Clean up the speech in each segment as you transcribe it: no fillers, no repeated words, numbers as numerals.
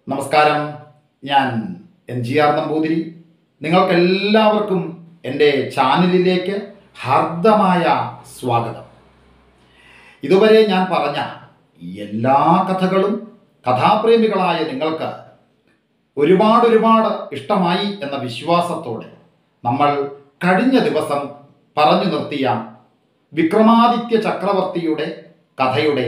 നമസ്കാരം. ഞാൻ NGR നമ്പൂതിരി. നിങ്ങൾക്കെല്ലാവർക്കും എൻ്റെ ചാനലിലേക്ക് ഹാർദമായ സ്വാഗതം. ഇതുവരെ ഞാൻ പറഞ്ഞ എല്ലാ കഥകളും കഥാപ്രേമികളായ നിങ്ങൾക്ക് ഒരുപാട് ഇഷ്ടമായി എന്ന വിശ്വാസത്തോടെ നമ്മൾ കഴിഞ്ഞ ദിവസം പറഞ്ഞു നിർത്തിയ വിക്രമാദിത്യ ചക്രവർത്തിയുടെ കഥയുടെ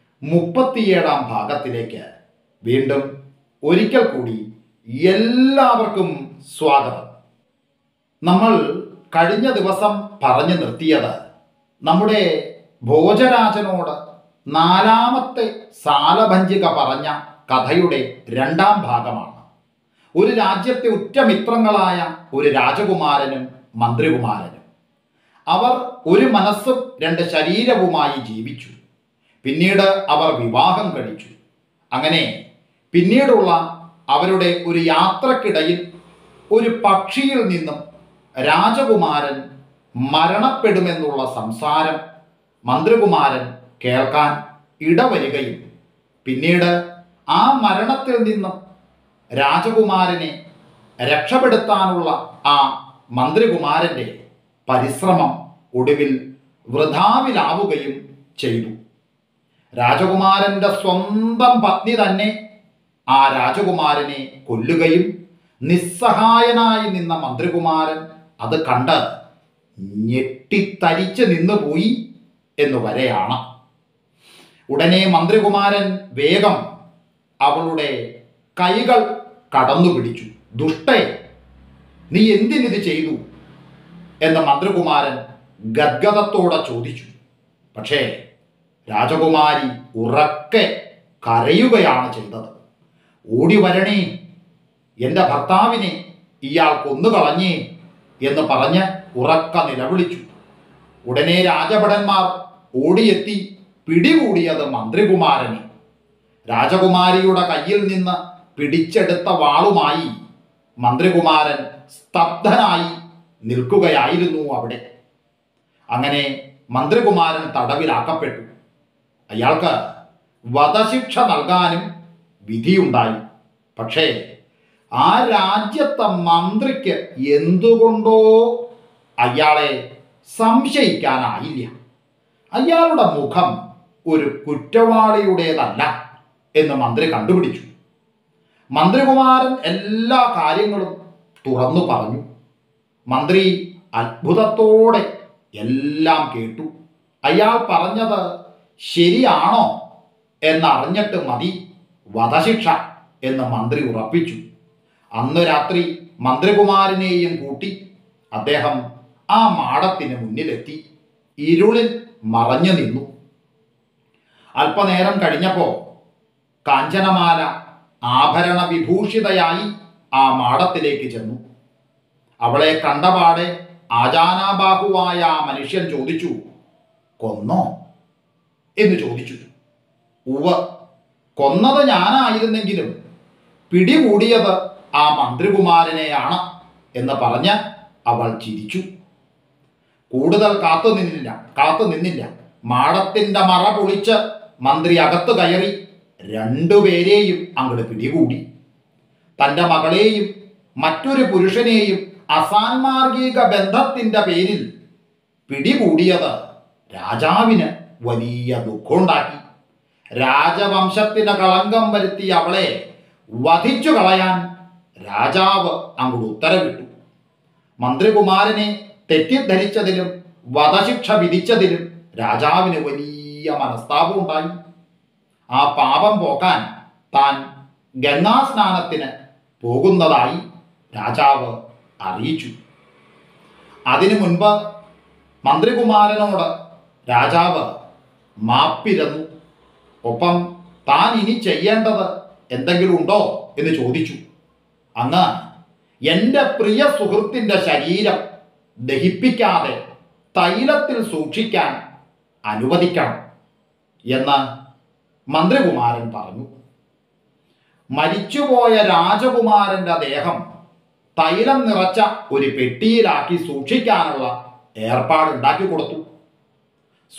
37-ാം ഭാഗത്തിലേക്ക് വീണ്ടും ഒരിക്കൽ കൂടി എല്ലാവർക്കും സ്വാഗതം. നമ്മൾ കഴിഞ്ഞ ദിവസം പറഞ്ഞു നിർത്തിയത് നമ്മുടെ ഭോജരാജനോട് 4-ാമത്തെ സാലഭഞ്ജിക പറഞ്ഞ കഥയുടെ 2-ാം ഭാഗമാണ്. ഒരു രാജ്യത്തെ ഉറ്റമിത്രങ്ങളായ ഒരു രാജകുമാരനും മന്ത്രികുമാരനും. അവർ ഒരു മനസ്സും 2 ശരീരവുമായി ജീവിച്ചു. പിന്നീട് അവർ വിവാഹം കഴിച്ചു. അങ്ങനെ പിന്നീടുള്ള അവരുടെ ഒരു യാത്രക്കിടയിൽ ഒരു പക്ഷിയിൽ നിന്നും രാജകുമാരൻ മരണപ്പെടുമെന്നുള്ള സംസാരം മന്ത്രികുമാരൻ കേൾക്കാൻ ഇടവരികയും പിന്നീട് ആ മരണത്തിൽ നിന്നും രാജകുമാരനെ രക്ഷപ്പെടുത്താനുള്ള ആ മന്ത്രികുമാരൻ്റെ പരിശ്രമം ഒടുവിൽ വൃഥാവിലാവുകയും ചെയ്തു. രാജകുമാരൻ്റെ സ്വന്തം പത്നി തന്നെ ആ രാജകുമാരനെ കൊല്ലുകയും നിസ്സഹായനായി നിന്ന മന്ത്രികുമാരൻ അത് കണ്ട് ഞെട്ടിത്തരിച്ച് നിന്നുപോയി എന്നു വരെയാണ്. ഉടനെ മന്ത്രികുമാരൻ വേഗം അവളുടെ കൈകൾ കടന്നു പിടിച്ചു. ദുഷ്ടേ, നീ എന്തിനിത് ചെയ്തു എന്ന് മന്ത്രികുമാരൻ ഗദ്ഗദത്തോടെ ചോദിച്ചു. പക്ഷേ രാജകുമാരി ഉറക്കെ കരയുകയാണ് ചെയ്തത്. ഓടി വരണേ, എൻ്റെ ഭർത്താവിനെ ഇയാൾ കൊന്നുകളഞ്ഞേ എന്ന് പറഞ്ഞ് ഉറക്ക നിലവിളിച്ചു. ഉടനെ രാജഭടന്മാർ ഓടിയെത്തി പിടികൂടിയത് മന്ത്രികുമാരനെ. രാജകുമാരിയുടെ കയ്യിൽ നിന്ന് പിടിച്ചെടുത്ത വാളുമായി മന്ത്രികുമാരൻ സ്തബ്ധനായി നിൽക്കുകയായിരുന്നു അവിടെ. അങ്ങനെ മന്ത്രികുമാരൻ തടവിലാക്കപ്പെട്ടു. അയാൾക്ക് വധശിക്ഷ നൽകാനും വിധിയുണ്ടായി. പക്ഷേ ആ രാജ്യത്തെ മന്ത്രിക്ക് എന്തുകൊണ്ടോ അയാളെ സംശയിക്കാനായില്ല. അയാളുടെ മുഖം ഒരു കുറ്റവാളിയുടേതല്ല എന്ന് മന്ത്രി കണ്ടുപിടിച്ചു. മന്ത്രികുമാരൻ എല്ലാ കാര്യങ്ങളും തുറന്നു പറഞ്ഞു. മന്ത്രി അത്ഭുതത്തോടെ എല്ലാം കേട്ടു. അയാൾ പറഞ്ഞത് ശരിയാണോ എന്നറിഞ്ഞിട്ട് മതി വധശിക്ഷ എന്ന് മന്ത്രി ഉറപ്പിച്ചു. അന്ന് രാത്രി മന്ത്രികുമാരനെയും കൂട്ടി അദ്ദേഹം ആ മാടത്തിന് മുന്നിലെത്തി ഇരുളിൽ മറഞ്ഞു നിന്നു. അല്പനേരം കഴിഞ്ഞപ്പോൾ കാഞ്ചനമാല ആഭരണ വിഭൂഷിതയായി ആ മാടത്തിലേക്ക് ചെന്നു. അവളെ കണ്ടപാടെ ആജാനാബാഹുവായ ആ മനുഷ്യൻ ചോദിച്ചു, കൊന്നോ എന്ന് ചോദിച്ചു. ഉവ്വ്, കൊന്നത് ഞാനായിരുന്നെങ്കിലും പിടികൂടിയത് ആ മന്ത്രികുമാരനെയാണ് എന്ന് പറഞ്ഞ് അവൾ ചിരിച്ചു. കൂടുതൽ കാത്തുനിന്നില്ല. മാടത്തിൻ്റെ മറ പൊളിച്ച് മന്ത്രി അകത്ത് കയറി 2 പേരെയും അങ്ങോട്ട് പിടികൂടി. തൻ്റെ മകളെയും മറ്റൊരു പുരുഷനെയും അസാൻമാർഗിക ബന്ധത്തിൻ്റെ പേരിൽ പിടികൂടിയത് രാജാവിന് വലിയ ദുഃഖമുണ്ടാക്കി. രാജവംശത്തിന് കളങ്കം വരുത്തിയ അവളെ വധിച്ചു കളയാൻ രാജാവ് അങ്ങോട്ട് ഉത്തരവിട്ടു. മന്ത്രികുമാരനെ തെറ്റിദ്ധരിച്ചതിലും വധശിക്ഷ വിധിച്ചതിലും രാജാവിന് വലിയ മനസ്താപമുണ്ടായി. ആ പാപം പോക്കാൻ താൻ ഗംഗാസ്നാനത്തിന് പോകുന്നതായി രാജാവ് അറിയിച്ചു. അതിനു മുൻപ് മന്ത്രികുമാരനോട് രാജാവ് മാപ്പിരന്നു. ഒപ്പം താൻ ഇനി ചെയ്യേണ്ടത് എന്തെങ്കിലും ഉണ്ടോ എന്ന് ചോദിച്ചു. അങ്ങ് എൻ്റെ പ്രിയ സുഹൃത്തിൻ്റെ ശരീരം ദഹിപ്പിക്കാതെ തൈലത്തിൽ സൂക്ഷിക്കാൻ അനുവദിക്കണം എന്ന് മന്ത്രികുമാരൻ പറഞ്ഞു. മരിച്ചുപോയ രാജകുമാരൻ്റെ ദേഹം തൈലം നിറച്ച ഒരു പെട്ടിയിലാക്കി സൂക്ഷിക്കാനുള്ള ഏർപ്പാടുണ്ടാക്കി കൊടുത്തു.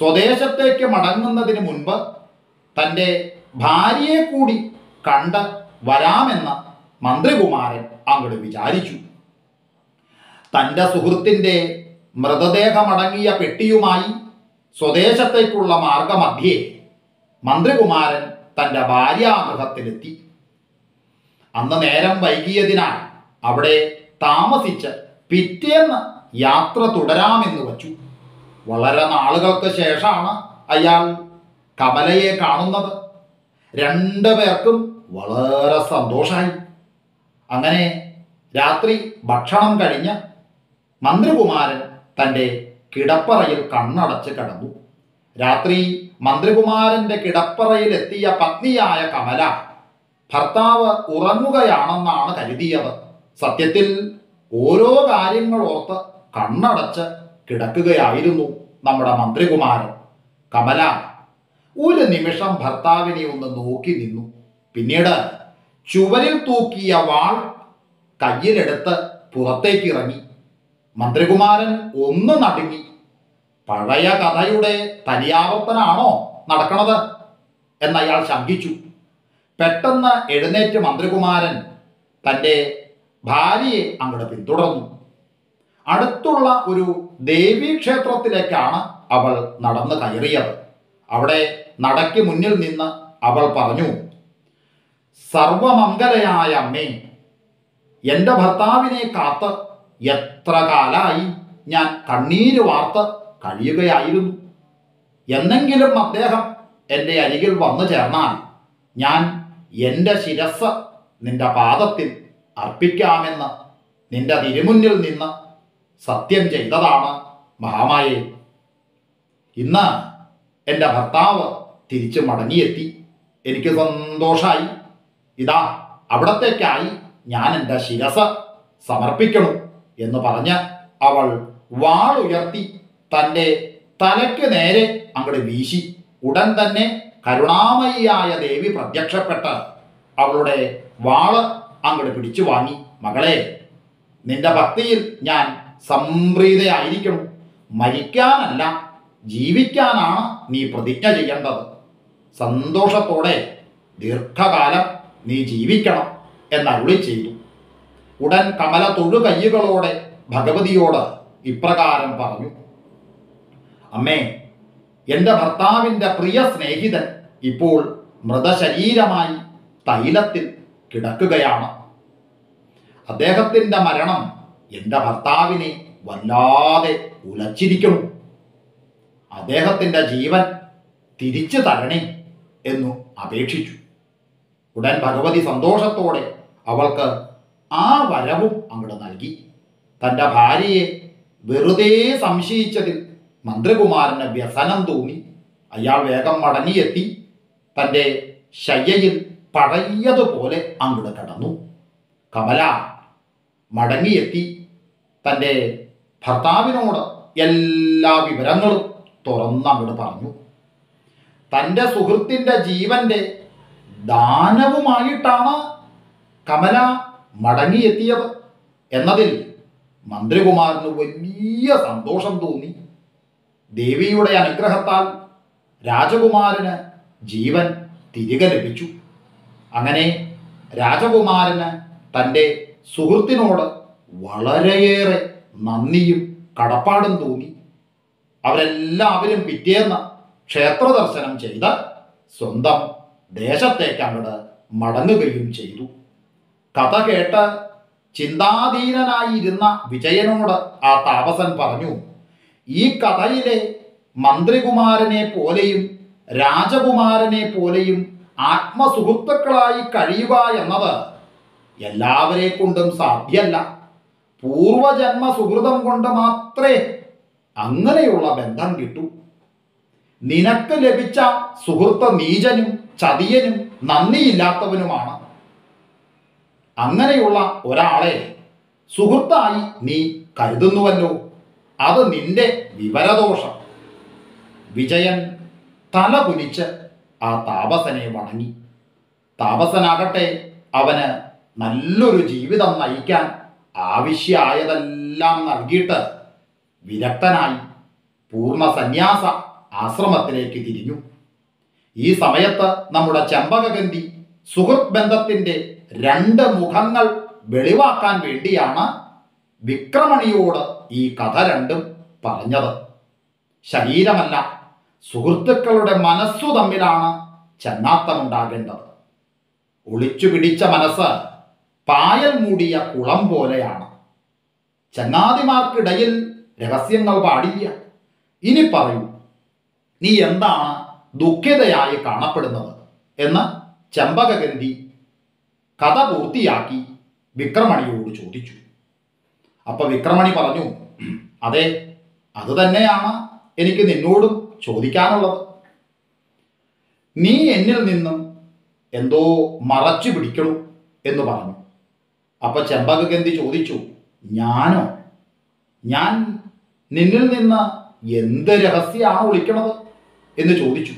സ്വദേശത്തേക്ക് മടങ്ങുന്നതിന് മുൻപ് തൻ്റെ ഭാര്യയെ കൂടി കണ്ട് വരാമെന്ന് മന്ത്രികുമാരൻ അങ്ങോട്ട് വിചാരിച്ചു. തൻ്റെ സുഹൃത്തിൻ്റെ മൃതദേഹമടങ്ങിയ പെട്ടിയുമായി സ്വദേശത്തേക്കുള്ള മാർഗമധ്യേ മന്ത്രികുമാരൻ തൻ്റെ ഭാര്യാഗൃഹത്തിലെത്തി. അന്ന് നേരം വൈകിയതിനാൽ അവിടെ താമസിച്ച് പിറ്റേന്ന് യാത്ര തുടരാമെന്ന് വച്ചു. വളരെ നാളുകൾക്ക് ശേഷമാണ് അയാൾ കമലയെ കാണുന്നത്. രണ്ടുപേർക്കും വളരെ സന്തോഷമായി. അങ്ങനെ രാത്രി ഭക്ഷണം കഴിഞ്ഞ് മന്ത്രികുമാരൻ തൻ്റെ കിടപ്പറയിൽ കണ്ണടച്ച് കിടന്നു. രാത്രി മന്ത്രികുമാരൻ്റെ കിടപ്പറയിലെത്തിയ പത്നിയായ കമല ഭർത്താവ് ഉറങ്ങുകയാണെന്നാണ് കരുതിയത്. സത്യത്തിൽ ഓരോ കാര്യങ്ങൾ ഓർത്ത് കണ്ണടച്ച് കിടക്കുകയായിരുന്നു നമ്മുടെ മന്ത്രികുമാരൻ. കമല ഒരു നിമിഷം ഭർത്താവിനെ ഒന്ന് നോക്കി നിന്നു. പിന്നീട് ചുവരിൽ തൂക്കിയ വാൾ കയ്യിലെടുത്ത് പുറത്തേക്ക് ഇറങ്ങി. മന്ത്രികുമാരൻ ഒന്ന് നടുങ്ങി. പഴയ കഥയുടെ തനിയാവർത്തനാണോ നടക്കണത് എന്നയാൾ ശങ്കിച്ചു. പെട്ടെന്ന് എഴുന്നേറ്റ് മന്ത്രികുമാരൻ തൻ്റെ ഭാര്യയെ അങ്ങോട്ട് പിന്തുടർന്നു. അടുത്തുള്ള ഒരു ദേവീക്ഷേത്രത്തിലേക്കാണ് അവൾ നടന്നു കയറിയത്. അവിടെ നടയ്ക്ക് മുന്നിൽ നിന്ന് അവൾ പറഞ്ഞു, സർവമംഗലയായ അമ്മേ, എൻ്റെ ഭർത്താവിനെ കാത്ത് എത്ര കാലമായി ഞാൻ കണ്ണീര് വാർത്ത് കഴിയുകയായിരുന്നു. എന്നെങ്കിലും അദ്ദേഹം എൻ്റെ അരികിൽ വന്നു ചേർന്നാൽ ഞാൻ എൻ്റെ ശിരസ് നിന്റെ പാദത്തിൽ അർപ്പിക്കാമെന്ന് നിന്റെ തിരുമുന്നിൽ നിന്ന് സത്യം ചെയ്തതാണ് മഹാമായേ. ഇന്ന് എൻ്റെ ഭർത്താവ് തിരിച്ചു മടങ്ങിയെത്തി. എനിക്ക് സന്തോഷമായി. ഇതാ അവിടത്തേക്കായി ഞാൻ എൻ്റെ ശിരസ് സമർപ്പിക്കണം എന്ന് പറഞ്ഞ് അവൾ വാളുയർത്തി തൻ്റെ തലയ്ക്ക് നേരെ അങ്ങോട്ട് വീശി. ഉടൻ തന്നെ കരുണാമയിയായ ദേവി പ്രത്യക്ഷപ്പെട്ട് അവളുടെ വാള് അങ്ങോട്ട് പിടിച്ചു വാങ്ങി. മകളെ, നിന്റെ ഭക്തിയിൽ ഞാൻ സംപ്രീതയായിരിക്കണം. മരിക്കാനല്ല, ജീവിക്കാനാണ് നീ പ്രതിജ്ഞ ചെയ്യേണ്ടത്. സന്തോഷത്തോടെ ദീർഘകാലം നീ ജീവിക്കണം എന്നരുളി ചെയ്തു. ഉടൻ കമല തൊഴുകയ്യുകളോടെ ഭഗവതിയോട് ഇപ്രകാരം പറഞ്ഞു, അമ്മേ, എൻ്റെ ഭർത്താവിൻ്റെ പ്രിയ സ്നേഹിതൻ ഇപ്പോൾ മൃതശരീരമായി തൈലത്തിൽ കിടക്കുകയാണ്. അദ്ദേഹത്തിൻ്റെ മരണം എൻ്റെ ഭർത്താവിനെ വല്ലാതെ ഉലച്ചിരിക്കുന്നു. അദ്ദേഹത്തിൻ്റെ ജീവൻ തിരിച്ചു തരണേ എന്നു അപേക്ഷിച്ചു. ഉടൻ ഭഗവതി സന്തോഷത്തോടെ അവൾക്ക് ആ വരവും അങ്ങോട്ട് നൽകി. തൻ്റെ ഭാര്യയെ വെറുതെ സംശയിച്ചതിൽ മന്ത്രികുമാരന് വ്യസനം തോന്നി. അയാൾ വേഗം മടങ്ങിയെത്തി തൻ്റെ ശയ്യയിൽ പഴയതുപോലെ അങ്ങോട്ട് കിടന്നു. കമല മടങ്ങിയെത്തി തൻ്റെ ഭർത്താവിനോട് എല്ലാ വിവരങ്ങളും തുറന്നങ്ങോട്ട് പറഞ്ഞു. തൻ്റെ സുഹൃത്തിൻ്റെ ജീവൻ്റെ ദാനവുമായിട്ടാണ് കമല മടങ്ങിയെത്തിയത് എന്നതിൽ മന്ത്രികുമാരന് വലിയ സന്തോഷം തോന്നി. ദേവിയുടെ അനുഗ്രഹത്താൽ രാജകുമാരന് ജീവൻ തിരികെ ലഭിച്ചു. അങ്ങനെ രാജകുമാരന് തൻ്റെ സുഹൃത്തിനോട് വളരെയേറെ നന്ദിയും കടപ്പാടും തോന്നി. അവരെല്ലാവരും പിറ്റേന്ന് ക്ഷേത്ര ദർശനം ചെയ്ത് സ്വന്തം ദേശത്തേക്ക് അങ്ങോട്ട് മടങ്ങുകയും ചെയ്തു. കഥ കേട്ട് ചിന്താധീനനായിരുന്ന വിജയനോട് ആ താപസൻ പറഞ്ഞു, ഈ കഥയിലെ മന്ത്രികുമാരനെ പോലെയും രാജകുമാരനെ പോലെയും ആത്മസുഹൃത്തുക്കളായി കഴിയുക എന്നത് എല്ലാവരെ കൊണ്ടും സാധ്യല്ല. പൂർവജന്മ സുഹൃതം കൊണ്ട് മാത്രമേ അങ്ങനെയുള്ള ബന്ധം കിട്ടൂ. നിനക്ക് ലഭിച്ച സുഹൃത്ത് നീചനും ചതിയനും നന്ദിയില്ലാത്തവനുമാണ്. അങ്ങനെയുള്ള ഒരാളെ സുഹൃത്തായി നീ കരുതുന്നുവല്ലോ, അത് നിന്റെ വിവരദോഷം. വിജയൻ തല കുനിച്ച് ആ താപസനെ വണങ്ങി. താപസനാകട്ടെ അവന് നല്ലൊരു ജീവിതം നയിക്കാൻ ആവശ്യമായതെല്ലാം നൽകിയിട്ട് വിരക്തനായി പൂർണ്ണ സന്യാസ ആശ്രമത്തിലേക്ക് തിരിഞ്ഞു. ഈ സമയത്ത് നമ്മുടെ ചെമ്പകഗന്ധി സുഹൃത്ത് ബന്ധത്തിൻ്റെ രണ്ട് മുഖങ്ങൾ വെളിവാക്കാൻ വേണ്ടിയാണ് വിക്രമണിയോട് ഈ കഥ രണ്ടും പറഞ്ഞത്. ശരീരമല്ല, സുഹൃത്തുക്കളുടെ മനസ്സു തമ്മിലാണ് ചങ്ങാത്തമുണ്ടാകേണ്ടത്. ഒളിച്ചു പിടിച്ച മനസ്സ് പായൽ മൂടിയ കുളം പോലെയാണ്. ചങ്ങാതിമാർക്കിടയിൽ രഹസ്യങ്ങൾ പാടില്ല. ഇനി പറയൂ, നീ എന്താണ് ദുഃഖിതയായി കാണപ്പെടുന്നത് എന്ന് ചെമ്പകഗന്ധി കഥ പൂർത്തിയാക്കി വിക്രമണിയോട് ചോദിച്ചു. അപ്പൊ വിക്രമണി പറഞ്ഞു, അതെ, അത് തന്നെയാണ് എനിക്ക് നിന്നോടും ചോദിക്കാനുള്ളത്. നീ എന്നിൽ നിന്നും എന്തോ മറച്ചു പിടിക്കണു എന്ന് പറഞ്ഞു. അപ്പൊ ചെമ്പകഗന്ധി ചോദിച്ചു, ഞാനോ? ഞാൻ നിന്നിൽ നിന്ന് എന്ത് രഹസ്യമാണ് ഒളിക്കണത് എന്ന് ചോദിച്ചു.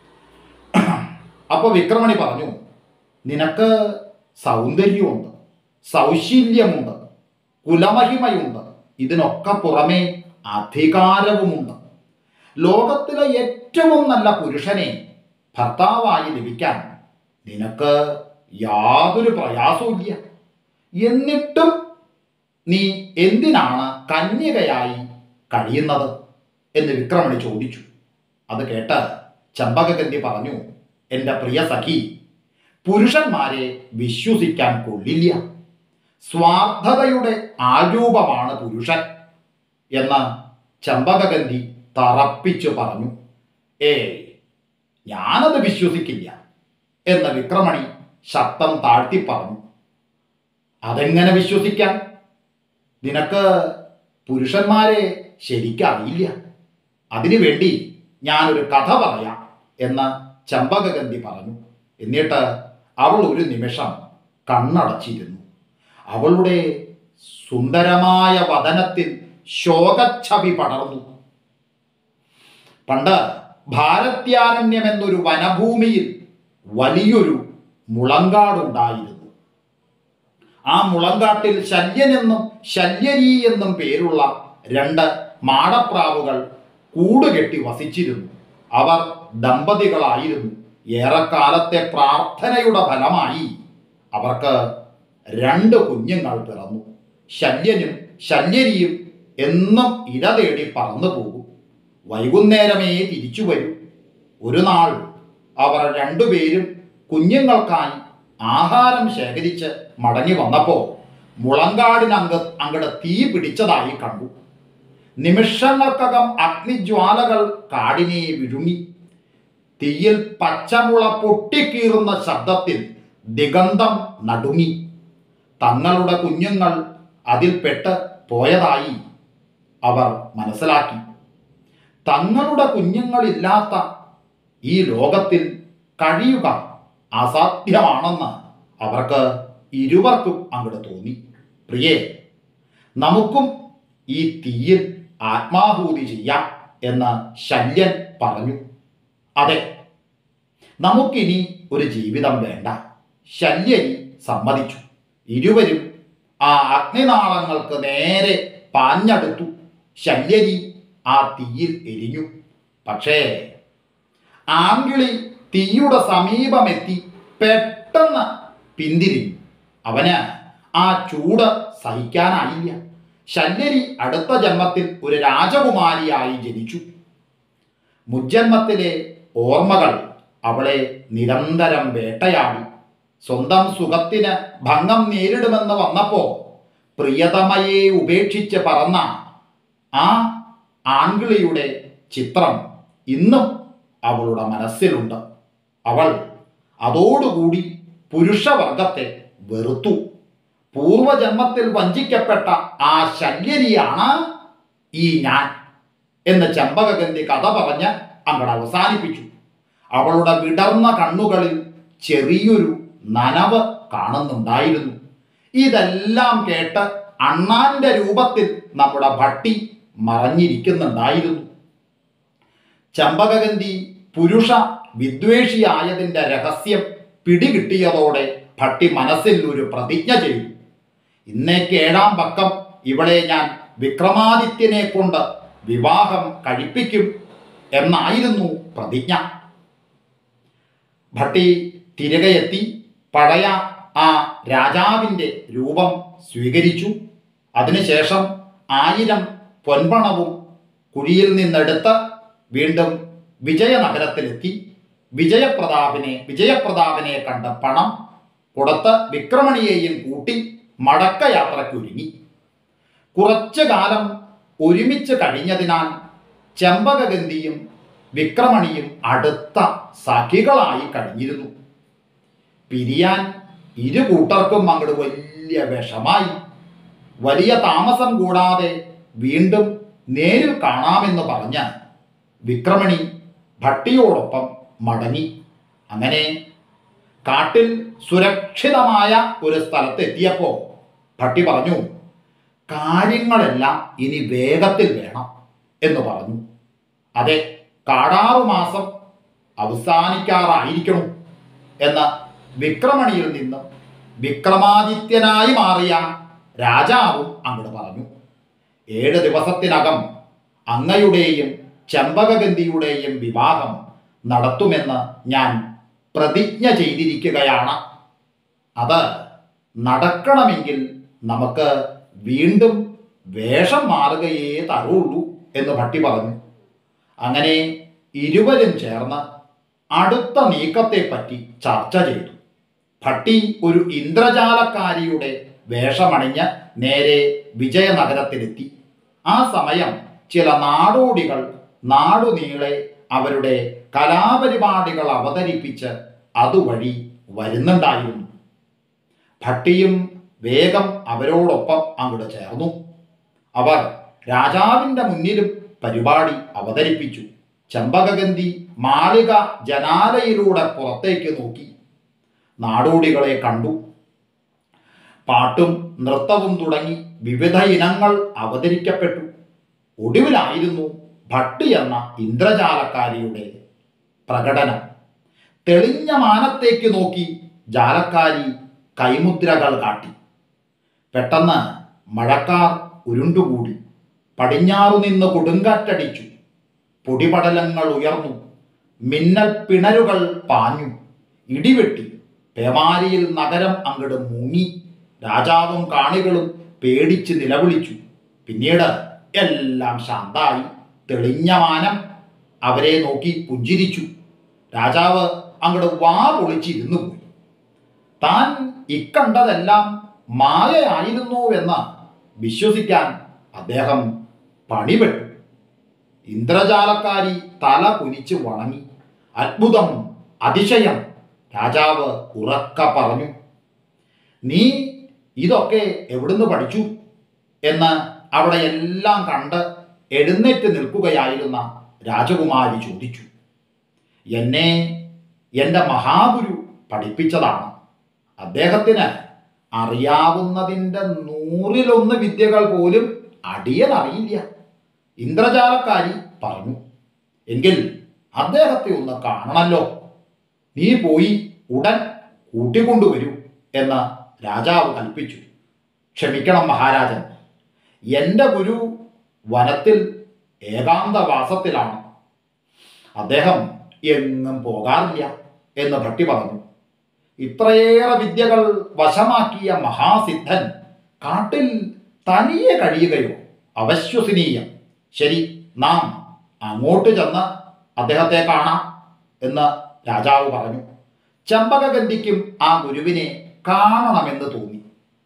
അപ്പൊ വിക്രമണി പറഞ്ഞു, നിനക്ക് സൗന്ദര്യമുണ്ട്, സൗശീല്യമുണ്ട്, കുലമഹിമയുണ്ട്, ഇതിനൊക്കെ പുറമേ അധികാരവുമുണ്ട്. ലോകത്തിലെ ഏറ്റവും നല്ല പുരുഷനെ ഭർത്താവായി ലഭിക്കാൻ നിനക്ക് യാതൊരു പ്രയാസവുമില്ല. എന്നിട്ടും നീ എന്തിനാണ് കന്യകയായി കഴിയുന്നത് എന്ന് വിക്രമണി ചോദിച്ചു. അത് കേട്ട് ചെമ്പകഗന്ധി പറഞ്ഞു, എൻ്റെ പ്രിയ സഖി, പുരുഷന്മാരെ വിശ്വസിക്കാൻ കൊള്ളില്ല. സ്വാർത്ഥതയുടെ ആരൂപമാണ് പുരുഷൻ എന്ന് ചെമ്പകഗന്ധി തറപ്പിച്ചു പറഞ്ഞു. ഞാനത് വിശ്വസിക്കില്ല എന്ന് വിക്രമണി ശബ്ദം താഴ്ത്തി പറഞ്ഞു. അതെങ്ങനെ വിശ്വസിക്കാൻ? നിനക്ക് പുരുഷന്മാരെ ശരിക്കറിയില്ല. അതിനുവേണ്ടി ഞാനൊരു കഥ പറയാം എന്ന് ചെമ്പകഗന്ധി പറഞ്ഞു. എന്നിട്ട് അവൾ ഒരു നിമിഷം കണ്ണടച്ചിരുന്നു. അവളുടെ സുന്ദരമായ വദനത്തിൽ ശോകച്ഛവി പടർന്നു. പണ്ട് ഭാരത്യാരണ്യം എന്നൊരു വനഭൂമിയിൽ വലിയൊരു മുളങ്കാടുണ്ടായിരുന്നു. ആ മുളങ്കാട്ടിൽ ശല്യനെന്നും ശല്യരി എന്നും പേരുള്ള രണ്ട് മാടപ്രാവുകൾ കൂടുകെട്ടി വസിച്ചിരുന്നു. അവർ ദമ്പതികളായിരുന്നു. ഏറെക്കാലത്തെ പ്രാർത്ഥനയുടെ ഫലമായി അവർക്ക് 2 കുഞ്ഞുങ്ങൾ പിറന്നു. ശല്യനും ശല്യരിയും എന്നും ഇര തേടി പറന്നു പോകും. വൈകുന്നേരമേ തിരിച്ചു വരും. ഒരു നാൾ അവർ രണ്ടുപേരും കുഞ്ഞുങ്ങൾക്കായി ആഹാരം ശേഖരിച്ച് മടങ്ങി വന്നപ്പോൾ മുളങ്കാടിനങ്ങട് തീ പിടിച്ചതായി കണ്ടു. നിമിഷങ്ങൾക്കകം അഗ്നിജ്വാലകൾ കാടിനെ വിഴുങ്ങി. തീയിൽ പച്ചമുള പൊട്ടിക്കീറുന്ന ശബ്ദത്തിൽ ദിഗന്ധം നടുങ്ങി. തങ്ങളുടെ കുഞ്ഞുങ്ങൾ അതിൽപ്പെട്ട് പോയതായി അവർ മനസ്സിലാക്കി. തങ്ങളുടെ കുഞ്ഞുങ്ങളില്ലാത്ത ഈ ലോകത്തിൽ കഴിയുക അസാധ്യമാണെന്ന് അവർക്ക് ഇരുവർക്കും അങ്ങോട്ട് തോന്നി. പ്രിയേ, നമുക്കും ഈ തീയിൽ ആത്മാഹൂതി ചെയ്യാം എന്ന് ശല്യൻ പറഞ്ഞു. അതെ, നമുക്കിനി ഒരു ജീവിതം വേണ്ട. ശല്യരി സമ്മതിച്ചു. ഇരുവരും ആ അഗ്നിനാളങ്ങൾക്ക് നേരെ പാഞ്ഞടുത്തു. ശല്യരി ആ തീയിൽ എരിഞ്ഞു. പക്ഷേ ആങ്കിളി തീയുടെ സമീപമെത്തി പെട്ടെന്ന് പിന്തിരിഞ്ഞു. അവന് ആ ചൂട് സഹിക്കാനായില്ല. ശല്യരി അടുത്ത ജന്മത്തിൽ ഒരു രാജകുമാരിയായി ജനിച്ചു. മുജ്ജന്മത്തിലെ ഓർമ്മകൾ അവളെ നിരന്തരം വേട്ടയാടി. സ്വന്തം സുഖത്തിന് ഭംഗം നേരിടുമെന്ന് വന്നപ്പോൾ പ്രിയതമയെ ഉപേക്ഷിച്ച് പറന്ന ആ ആൺകിളിയുടെ ചിത്രം ഇന്നും അവളുടെ മനസ്സിലുണ്ട്. അവൾ അതോടുകൂടി പുരുഷവർഗത്തെ വെറുത്തു. പൂർവജന്മത്തിൽ വഞ്ചിക്കപ്പെട്ട ആ ശല്യരിയാണ് ഈ ഞാൻ എന്ന് ചെമ്പകഗന്ധി കഥ പറഞ്ഞ് അങ്ങട് അവസാനിപ്പിച്ചു. അവളുടെ വിടർന്ന കണ്ണുകളിൽ ചെറിയൊരു നനവ് കാണുന്നുണ്ടായിരുന്നു. ഇതെല്ലാം കേട്ട് അണ്ണാന്റെ രൂപത്തിൽ നമ്മുടെ ഭട്ടി മറഞ്ഞിരിക്കുന്നുണ്ടായിരുന്നു. ചെമ്പകഗന്ധി പുരുഷ വിദ്വേഷിയായതിൻ്റെ രഹസ്യം പിടികിട്ടിയതോടെ ഭട്ടി മനസ്സിൽ ഒരു പ്രതിജ്ഞ ചെയ്തു. ഇന്നേക്ക് 7-ാം പക്കം ഇവളെ ഞാൻ വിക്രമാദിത്യനെ കൊണ്ട് വിവാഹം കഴിപ്പിക്കും എന്നായിരുന്നു പ്രതിജ്ഞ. ഭട്ടി തിരികെ എത്തി. പഴയ ആ രാജാവിൻ്റെ രൂപം സ്വീകരിച്ചു. അതിനുശേഷം 1000 പൊൻപണവും കുഴിയിൽ നിന്നെടുത്ത് വീണ്ടും വിജയനഗരത്തിലെത്തി. വിജയപ്രതാപനെ കണ്ട പണം കൊടുത്ത് വിക്രമണിയെയും കൂട്ടി മടക്കയാത്രയ്ക്കൊരുങ്ങി. കുറച്ചു കാലം ഒരുമിച്ച് കഴിഞ്ഞതിനാൽ ചെമ്പകഗന്ധിയും വിക്രമണിയും അടുത്ത സഖികളായി കഴിഞ്ഞിരുന്നു. പിരിയാൻ ഇരു കൂട്ടർക്കും അങ്ങോട്ട് വലിയ വിഷമായി. വലിയ താമസം കൂടാതെ വീണ്ടും നേരിൽ കാണാമെന്ന് പറഞ്ഞ് വിക്രമണി ഭട്ടിയോടൊപ്പം മടങ്ങി. അങ്ങനെ കാട്ടിൽ സുരക്ഷിതമായ ഒരു സ്ഥലത്തെത്തിയപ്പോൾ ഭട്ടി പറഞ്ഞു, കാര്യങ്ങളെല്ലാം ഇനി വേഗത്തിൽ വേണം എന്ന് പറഞ്ഞു. അതെ, കാടാറുമാസം അവസാനിക്കാറായിരിക്കണം എന്ന് വിക്രമണിയിൽ നിന്നും വിക്രമാദിത്യനായി മാറിയ രാജാവും അങ്ങോട്ട് പറഞ്ഞു. 7 ദിവസത്തിനകം അങ്ങയുടെയും ചെമ്പകഗന്ധിയുടെയും വിവാഹം നടത്തുമെന്ന് ഞാൻ പ്രതിജ്ഞ ചെയ്തിരിക്കുകയാണ്. അത് നടക്കണമെങ്കിൽ നമുക്ക് വീണ്ടും വേഷം മാറുകയേ തരുള്ളൂ എന്ന് ഭട്ടി പറഞ്ഞു. അങ്ങനെ ഇരുവരും ചേർന്ന് അടുത്ത നീക്കത്തെപ്പറ്റി ചർച്ച ചെയ്തു. ഭട്ടി ഒരു ഇന്ദ്രജാലക്കാരിയുടെ വേഷമണിഞ്ഞ് നേരെ വിജയനഗരത്തിലെത്തി. ആ സമയം ചില നാടോടികൾ നാടുനീളെ അവരുടെ കലാപരിപാടികൾ അവതരിപ്പിച്ച് അതുവഴി വരുന്നുണ്ടായിരുന്നു. ഭട്ടിയും വേഗം അവരോടൊപ്പം അങ്ങോട്ട് ചേർന്നു. അവർ രാജാവിൻ്റെ മുന്നിലും പരിപാടി അവതരിപ്പിച്ചു. ചെമ്പകഗന്ധി മാളിക ജനാലയിലൂടെ പുറത്തേക്ക് നോക്കി നാടോടികളെ കണ്ടു. പാട്ടും നൃത്തവും തുടങ്ങി വിവിധ ഇനങ്ങൾ അവതരിക്കപ്പെട്ടു. ഒടുവിലായിരുന്നു ഭട്ടി എന്ന ഇന്ദ്രജാലക്കാരിയുടെ പ്രകടനം. തെളിഞ്ഞ മാനത്തേക്ക് നോക്കി ജാലക്കാരി കൈമുദ്രകൾ കാട്ടി. പെട്ടെന്ന് മഴക്കാർ ഉരുണ്ടുകൂടി. പടിഞ്ഞാറു നിന്ന് കൊടുങ്കാറ്റടിച്ചു. പൊടിപടലങ്ങൾ ഉയർന്നു. മിന്നൽ പിണരുകൾ പാഞ്ഞു. ഇടിവെട്ടി. പേമാരിയിൽ നഗരം അങ്ങട് മുങ്ങി. രാജാവും കാണികളും പേടിച്ച് നിലവിളിച്ചു. പിന്നീട് എല്ലാം ശാന്തായി. തെളിഞ്ഞ മാനം അവരെ നോക്കി പുഞ്ചിരിച്ചു. രാജാവ് അങ്ങോട്ട് വാ പൊളിച്ചിരുന്നു പോയി. താൻ ഇക്കണ്ടതെല്ലാം മായയായിരുന്നുവെന്ന് വിശ്വസിക്കാൻ അദ്ദേഹം പണിപ്പെട്ടു. ഇന്ദ്രജാലക്കാരി തല കുനിച്ച് വണങ്ങി. അത്ഭുതം, അതിശയം! രാജാവ് ഉറക്ക പറഞ്ഞു. നീ ഇതൊക്കെ എവിടുന്ന് പഠിച്ചു എന്ന് അവിടെ എല്ലാം കണ്ട് എഴുന്നേറ്റ് നിൽക്കുകയായിരുന്ന രാജകുമാരി ചോദിച്ചു. എന്നെ എൻ്റെ മഹാഗുരു പഠിപ്പിച്ചതാണ്. അദ്ദേഹത്തിന് അറിയാവുന്നതിൻ്റെ 100-1 വിദ്യകൾ പോലും അടിയനറിയില്ല. ഇന്ദ്രജാലക്കാരി പറഞ്ഞു. എങ്കിൽ അദ്ദേഹത്തെ ഒന്ന് കാണണമല്ലോ. നീ പോയി ഉടൻ കൂട്ടിക്കൊണ്ടുവരൂ എന്ന് രാജാവ് കൽപ്പിച്ചു. ക്ഷമിക്കണം മഹാരാജൻ, എൻ്റെ ഗുരു വനത്തിൽ ഏകാന്തവാസത്തിലാണ്. അദ്ദേഹം എങ്ങും പോകാറില്ല എന്ന് ഭട്ടി പറഞ്ഞു. ഇത്രയേറെ വിദ്യകൾ വശമാക്കിയ മഹാസിദ്ധൻ കാട്ടിൽ തനിയെ കഴിയുകയോ? അവശ്വസനീയം. ശരി, നാം അങ്ങോട്ട് ചെന്ന് അദ്ദേഹത്തെ കാണാം എന്ന് രാജാവ് പറഞ്ഞു. ചെമ്പകഗന്ധിക്കും ആ ഗുരുവിനെ കാണണമെന്ന് തോന്നി.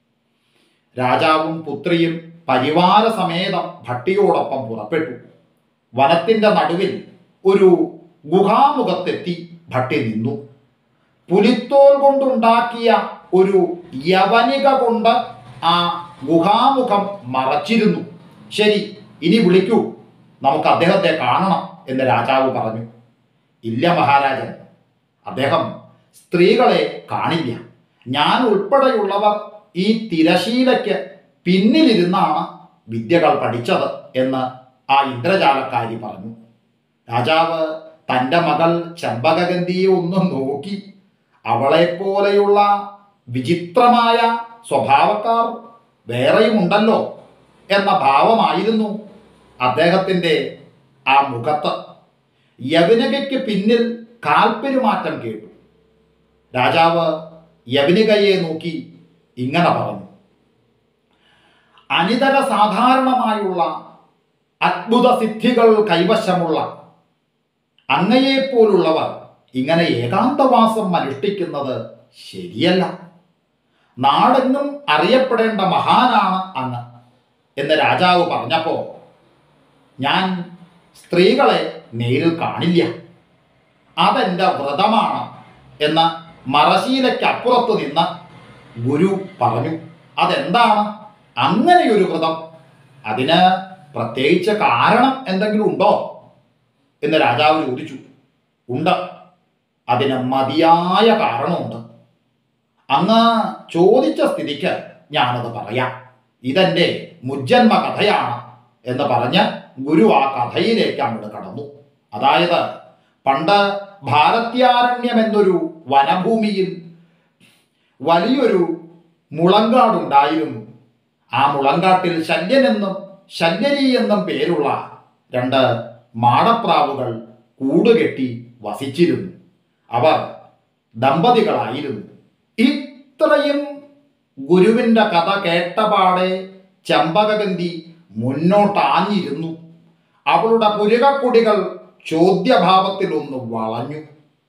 രാജാവും പുത്രിയും പരിവാര സമേതം ഭട്ടിയോടൊപ്പം പുറപ്പെട്ടു. വനത്തിൻ്റെ നടുവിൽ ഒരു ഗുഹാമുഖത്തെത്തി ഭട്ടി നിന്നു. പുലിത്തോൽ കൊണ്ടുണ്ടാക്കിയ ഒരു യവനിക കൊണ്ട് ആ ഗുഹാമുഖം മറച്ചിരുന്നു. ശരി, ഇനി വിളിക്കൂ, നമുക്ക് അദ്ദേഹത്തെ കാണണം എന്ന് രാജാവ് പറഞ്ഞു. ഇല്ല മഹാരാജൻ, അദ്ദേഹം സ്ത്രീകളെ കാണില്ല. ഞാൻ ഉൾപ്പെടെയുള്ളവർ ഈ തിരശീലയ്ക്ക് പിന്നിലിരുന്നാണ് വിദ്യകൾ പഠിച്ചത് എന്ന് ആ ഇന്ദ്രജാലക്കാരി പറഞ്ഞു. രാജാവ് തൻ്റെ മകൾ ചെമ്പകഗന്ധിയെ ഒന്ന് നോക്കി. അവളെപ്പോലെയുള്ള വിചിത്രമായ സ്വഭാവക്കാർ വേറെയുമുണ്ടല്ലോ എന്ന ഭാവമായിരുന്നു അദ്ദേഹത്തിൻ്റെ ആ മുഖത്ത്. യവനികയ്ക്ക് പിന്നിൽ കാൽപ്പെരുമാറ്റം കേട്ടു. രാജാവ് യവനികയെ നോക്കി ഇങ്ങനെ പറഞ്ഞു: അനിതര സാധാരണമായുള്ള അത്ഭുത സിദ്ധികൾ കൈവശമുള്ള അങ്ങയെപ്പോലുള്ളവർ ഇങ്ങനെ ഏകാന്തവാസം അനുഷ്ഠിക്കുന്നത് ശരിയല്ല. നാടെങ്ങും അറിയപ്പെടേണ്ട മഹാനാണ് അങ്ങ് എന്ന് രാജാവ് പറഞ്ഞപ്പോൾ ഞാൻ സ്ത്രീകളെ നേരിൽ കാണില്ല, അതെൻ്റെ വ്രതമാണ് എന്ന് മറശീലയ്ക്കപ്പുറത്ത് നിന്ന് ഗുരു പറഞ്ഞു. അതെന്താണ് അങ്ങനെയൊരു വ്രതം? അതിന് പ്രത്യേകിച്ച് കാരണം എന്തെങ്കിലും ഉണ്ടോ എന്ന് രാജാവ് ചോദിച്ചു. ഉണ്ട്, അതിന് മതിയായ കാരണമുണ്ട്. അങ്ങ് ചോദിച്ച സ്ഥിതിക്ക് ഞാനത് പറയാം. ഇതെൻ്റെ മുജ്ജന്മ കഥയാണ് എന്ന് പറഞ്ഞ് ഗുരു ആ കഥയിലേക്ക് അങ്ങോട്ട് കടന്നു. അതായത് പണ്ട് ഭാരത്യാരണ്യം എന്നൊരു വനഭൂമിയിൽ വലിയൊരു മുളങ്കാടുണ്ടായിരുന്നു. ആ മുളങ്കാട്ടിൽ ശല്യനെന്നും ശല്യരി എന്നും പേരുള്ള 2 മാടപ്രാവുകൾ കൂടുകെട്ടി വസിച്ചിരുന്നു. അവർ ദമ്പതികളായിരുന്നു. ഇത്രയും ഗുരുവിൻ്റെ കഥ കേട്ടപാടെ ചെമ്പകഗന്ധി മുന്നോട്ടാഞ്ഞിരുന്നു. അവളുടെ പുരികക്കുടികൾ ചോദ്യഭാവത്തിലൊന്ന് വളഞ്ഞു.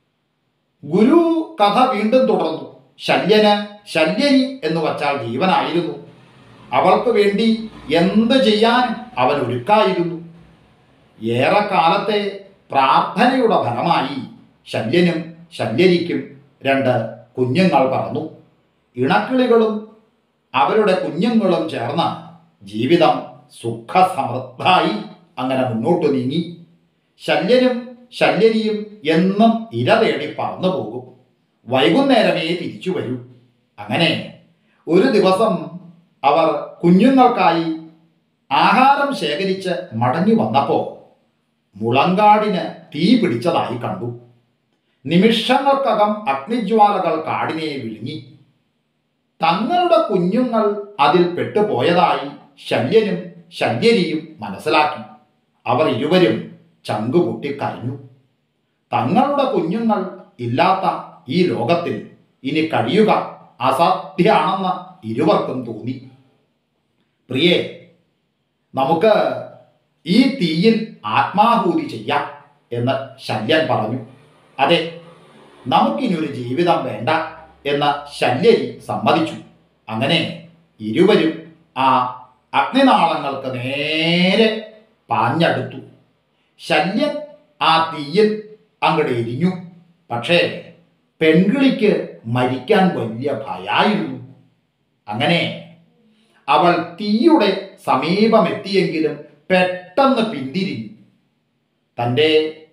ഗുരു കഥ വീണ്ടും തുടർന്നു. ശല്യന് ശല്യരി എന്ന് വച്ചാൽ ജീവനായിരുന്നു. അവൾക്ക് വേണ്ടി എന്ത് ചെയ്യാനും അവൻ ഒരുക്കായിരുന്നു. ഏറെക്കാലത്തെ പ്രാർത്ഥനയുടെ ഫലമായി ശല്യനും ശല്യരിക്കും 2 കുഞ്ഞുങ്ങൾ പറന്നു. ഇണക്കിളികളും അവരുടെ കുഞ്ഞുങ്ങളും ചേർന്ന ജീവിതം സുഖസമൃദ്ധായി അങ്ങനെ മുന്നോട്ട് നീങ്ങി. ശല്യനും ശല്യരിയും എന്നും ഇര തേടി പറന്നു പോകും. വൈകുന്നേരമേ തിരിച്ചു വരൂ. അങ്ങനെ ഒരു ദിവസം അവർ കുഞ്ഞുങ്ങൾക്കായി ആഹാരം ശേഖരിച്ച് മടങ്ങി വന്നപ്പോൾ മുളങ്കാടിന് തീ പിടിച്ചതായി കണ്ടു. നിമിഷങ്ങൾക്കകം അഗ്നിജ്വാലകൾ കാടിനെ വിഴുങ്ങി. തങ്ങളുടെ കുഞ്ഞുങ്ങൾ അതിൽ പെട്ടുപോയതായി ശല്യനും ശല്യരിയും മനസ്സിലാക്കി. അവർ ഇരുവരും ചങ്കുപൊട്ടിക്കരഞ്ഞു. തങ്ങളുടെ കുഞ്ഞുങ്ങൾ ഇല്ലാത്ത ഈ ലോകത്തിൽ ഇനി കഴിയുക അസാധ്യമാണെന്ന് ഇരുവർക്കും തോന്നി. പ്രിയേ, നമുക്ക് ഈ തീയിൽ ആത്മാഹൂതി ചെയ്യാം എന്ന് ശല്യൻ പറഞ്ഞു. അതെ, നമുക്കിനൊരു ജീവിതം വേണ്ട എന്ന് ശല്യരി സമ്മതിച്ചു. അങ്ങനെ ഇരുവരും ആ അഗ്നിനാളങ്ങൾക്ക് നേരെ പാഞ്ഞടുത്തു. ശല്യൻ ആ തീയിൽ അങ്ങോട്ട് എരിഞ്ഞു. പക്ഷേ പെൺകിളിക്ക് മരിക്കാൻ വലിയ ഭയമായിരുന്നു. അങ്ങനെ അവൾ തീയുടെ സമീപമെത്തിയെങ്കിലും പെട്ടെന്ന് പിന്തിരിഞ്ഞു. തൻ്റെ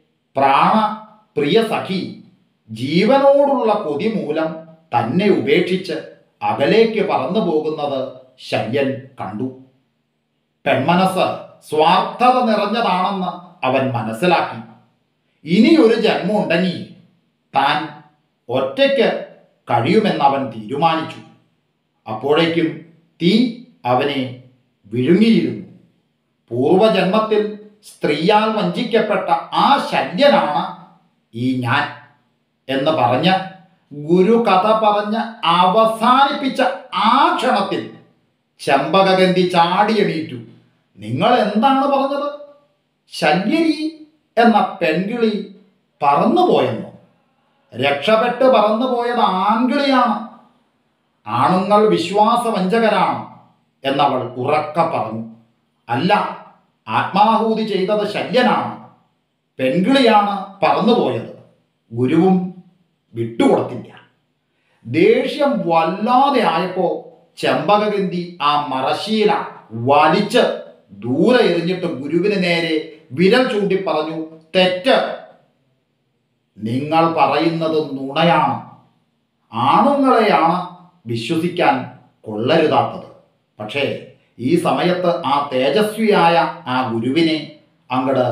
പ്രിയ സഖി ജീവനോടുള്ള കൊതി മൂലം തന്നെ ഉപേക്ഷിച്ച് അകലേക്ക് പറന്നു പോകുന്നത് ശല്യൻ കണ്ടു. പെൺമനസ് സ്വാർത്ഥത നിറഞ്ഞതാണെന്ന് അവൻ മനസ്സിലാക്കി. ഇനിയൊരു ജന്മം ഉണ്ടെങ്കിൽ താൻ ഒറ്റയ്ക്ക് കഴിയുമെന്നവൻ തീരുമാനിച്ചു. അപ്പോഴേക്കും തീ അവനെ വിഴുങ്ങിയിരുന്നു. പൂർവജന്മത്തിൽ സ്ത്രീയാൽ വഞ്ചിക്കപ്പെട്ട ആ ശല്യനാണ് ഈ ഞാൻ എന്ന് പറഞ്ഞ് ഗുരു കഥ പറഞ്ഞ് അവസാനിപ്പിച്ച ആ ക്ഷണത്തിൽ ചെമ്പകഗന്ധി ചാടിയെണീറ്റു. നിങ്ങൾ എന്താണ് പറഞ്ഞത്? ശല്യരി എന്ന പെൺകിളി പറന്നുപോയെന്നോ? രക്ഷപ്പെട്ട് പറന്നുപോയത് ആൺകിളിയാണ്. ആണുങ്ങൾ വിശ്വാസവഞ്ചകരാണ് എന്നവൾ ഉറക്ക പറഞ്ഞു. അല്ല, ആത്മാഹൂതി ചെയ്തത് ശല്യനാണ്, പെൺകിളിയാണ് പറന്നുപോയത്. ഗുരുവും വിട്ടുകൊടുത്തില്ല. ദേഷ്യം വല്ലാതെ ആയപ്പോൾ ചെമ്പകഗന്ധി ആ മറശീല വലിച്ച് ദൂരെ എറിഞ്ഞിട്ട് ഗുരുവിന് നേരെ വിരൽ ചൂണ്ടി പറഞ്ഞു: തെറ്റ്, നിങ്ങൾ പറയുന്നത് നുണയാണ്. ആണുങ്ങളെയാണ് വിശ്വസിക്കാൻ കൊള്ളരുതാത്തത്. പക്ഷേ ഈ സമയത്ത് ആ തേജസ്വിയായ ആ ഗുരുവിനെ അങ്ങോട്ട്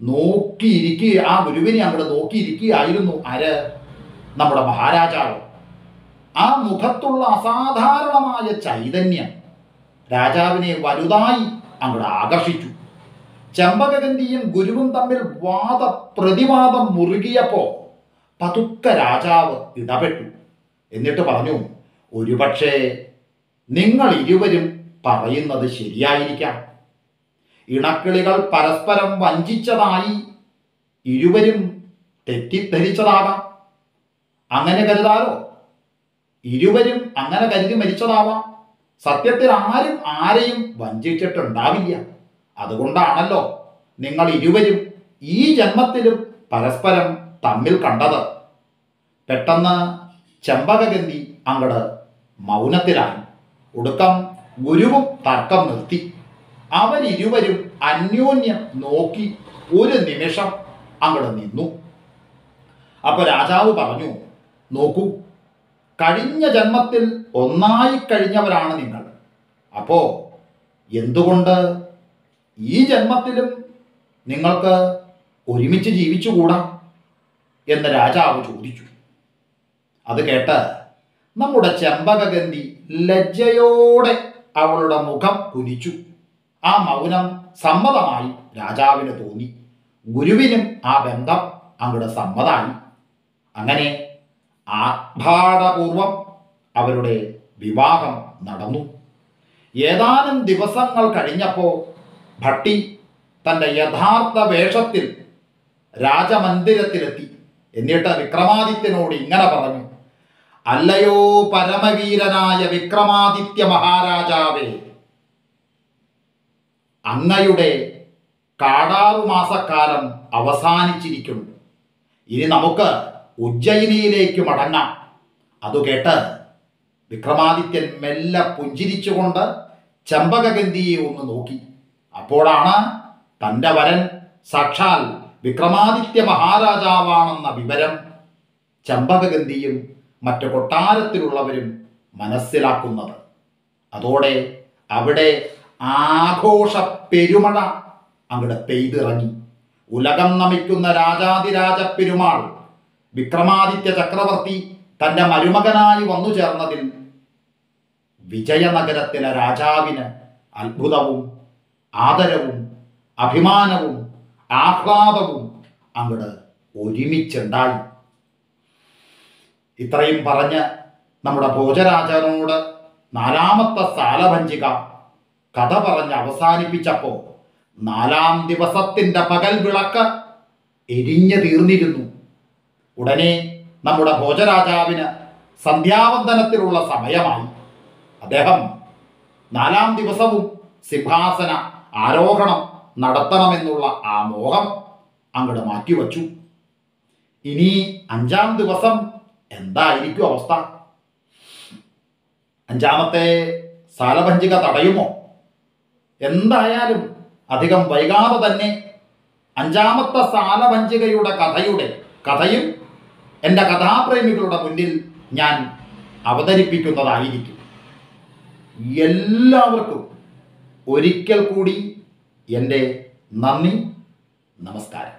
നോക്കിയിരിക്കുകയായിരുന്നു. ആര്? നമ്മുടെ മഹാരാജാവ്. ആ മുഖത്തുള്ള അസാധാരണമായ ചൈതന്യം രാജാവിനെ വലുതായി അങ്ങോട്ട് ആകർഷിച്ചു. ചെമ്പകഗന്ധിയും ഗുരുവും തമ്മിൽ വാദപ്രതിവാദം മുറുകിയപ്പോൾ പതുക്കെ രാജാവ് ഇടപെട്ടു. എന്നിട്ട് പറഞ്ഞു, ഒരുപക്ഷെ നിങ്ങൾ ഇരുവരും പറയുന്നത് ശരിയായിരിക്കാം. ഇണക്കിളികൾ പരസ്പരം വഞ്ചിച്ചതായി ഇരുവരും തെറ്റിദ്ധരിച്ചതാകാം. അങ്ങനെ കരുതാലോ. ഇരുവരും അങ്ങനെ കരുതി മരിച്ചതാവാം. സത്യത്തിൽ ആരും ആരെയും വഞ്ചിച്ചിട്ടുണ്ടാവില്ല. അതുകൊണ്ടാണല്ലോ നിങ്ങൾ ഇരുവരും ഈ ജന്മത്തിലും പരസ്പരം തമ്മിൽ കണ്ടത്. പെട്ടെന്ന് ചെമ്പകഗന്ധി അങ്ങട് മൗനത്തിലായി. ഒടുക്കം ഗുരുവും തർക്കം നിർത്തി. അവരിരുവരും അന്യോന്യം നോക്കി ഒരു നിമിഷം അങ്ങട് നിന്നു. അപ്പൊ രാജാവ് പറഞ്ഞു, നോക്കൂ, കഴിഞ്ഞ ജന്മത്തിൽ ഒന്നായി കഴിഞ്ഞവരാണ് നിങ്ങൾ. അപ്പോ എന്തുകൊണ്ട് ഈ ജന്മത്തിലും നിങ്ങൾക്ക് ഒരുമിച്ച് ജീവിച്ചുകൂടാ എന്ന് രാജാവ് ചോദിച്ചു. അത് കേട്ട് നമ്മുടെ ചെമ്പകഗന്ധി ലജ്ജയോടെ അവളുടെ മുഖം കുനിച്ചു. ആ മൗനം സമ്മതമായി രാജാവിന് തോന്നി. ഗുരുവിനും ആ ബന്ധം അങ്ങോട്ട് സമ്മതമായി. അങ്ങനെ ആർഭാടപൂർവം അവരുടെ വിവാഹം നടന്നു. ഏതാനും ദിവസങ്ങൾ കഴിഞ്ഞപ്പോൾ ഭട്ടി തൻ്റെ യഥാർത്ഥ വേഷത്തിൽ രാജമന്ദിരത്തിലെത്തി. എന്നിട്ട് വിക്രമാദിത്യനോട് ഇങ്ങനെ പറഞ്ഞു, അല്ലയോ പരമവീരനായ വിക്രമാദിത്യ മഹാരാജാവേ, അങ്ങയുടെ 6 മാസക്കാലം അവസാനിച്ചിരിക്കുന്നു. ഇനി നമുക്ക് ഉജ്ജയിനിയിലേക്ക് മടങ്ങാം. അതു കേട്ട് വിക്രമാദിത്യൻ മെല്ലെ പുഞ്ചിരിച്ചുകൊണ്ട് ചെമ്പകഗന്ധിയെ ഒന്ന് നോക്കി. അപ്പോഴാണ് തൻ്റെ വരൻ സാക്ഷാൽ വിക്രമാദിത്യ മഹാരാജാവാണെന്ന വിവരം ചെമ്പകഗന്ധിയും മറ്റു കൊട്ടാരത്തിലുള്ളവരും മനസ്സിലാക്കുന്നത്. അതോടെ അവിടെ ആഘോഷ പെരുമഴ അങ്ങോട്ട് പെയ്തിറങ്ങി. ഉലകം നമിക്കുന്ന രാജാതിരാജ പെരുമാൾ വിക്രമാദിത്യ ചക്രവർത്തി തൻ്റെ മരുമകനായി വന്നു ചേർന്നതിൽ വിജയനഗരത്തിലെ രാജാവിന് അത്ഭുതവും ആദരവും അഭിമാനവും ആഹ്ലാദവും അങ്ങോട്ട് ഒരുമിച്ചുണ്ടായി. ഇത്രയും പറഞ്ഞ് നമ്മുടെ ഭോജരാജനോട് 4ാമത്തെ സാലഭഞ്ജിക കഥ പറഞ്ഞ് അവസാനിപ്പിച്ചപ്പോൾ 4ാം ദിവസത്തിൻ്റെ പകൽ വിളക്ക് എരിഞ്ഞു തീർന്നിരുന്നു. ഉടനെ നമ്മുടെ ഭോജരാജാവിന് സന്ധ്യാവന്ദനത്തിലുള്ള സമയമായി. അദ്ദേഹം 4ാം ദിവസവും സിംഹാസന ആരോഹണം നടത്തണമെന്നുള്ള ആ മോഹം അങ്ങോട്ട് മാറ്റിവച്ചു. ഇനി 5ാം ദിവസം എന്തായിരിക്കും അവസ്ഥ? 5ാമത്തെ സാലഭഞ്ജിക തടയുമോ? എന്തായാലും അധികം വൈകാതെ തന്നെ 5ാമത്തെ സാലഭഞ്ജികയുടെ കഥയും എൻ്റെ കഥാപ്രേമികളുടെ മുന്നിൽ ഞാൻ അവതരിപ്പിക്കുന്നതായിരിക്കും. എല്ലാവർക്കും ഒരിക്കൽ കൂടി എൻ്റെ നന്ദി, നമസ്കാരം.